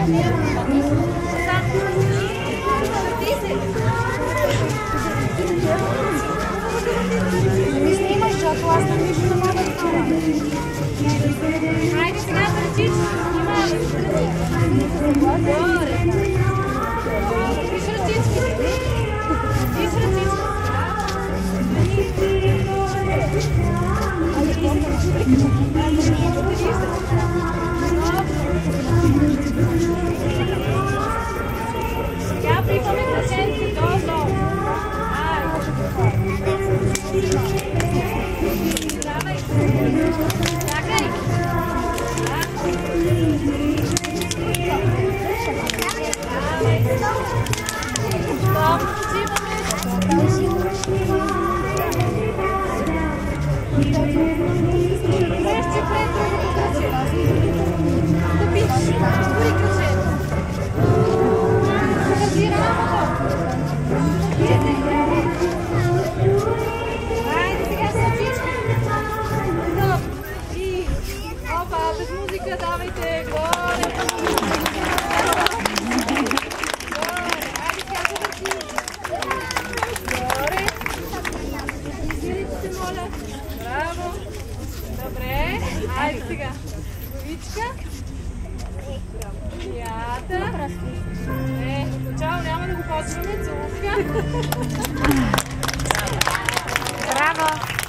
Ми снимаш, защото аз не виждам да мога да снимам. Хайде сега пречиш, снимаме. Горе. Виж ръчичките. Виж ръчичките. Сега пипаме кръченци долу. Давай. Чакай. Стоп, почиваме. Връщи пред другото кръче. Да пиш. Стори кръче. Кажи рамото. Хайде сега сърчички. Стоп. И опа, без музика давайте. Горе. Браво! Добре, айде сега. Говичка. Ята. Отначало няма да го почваме. Целувка. Браво!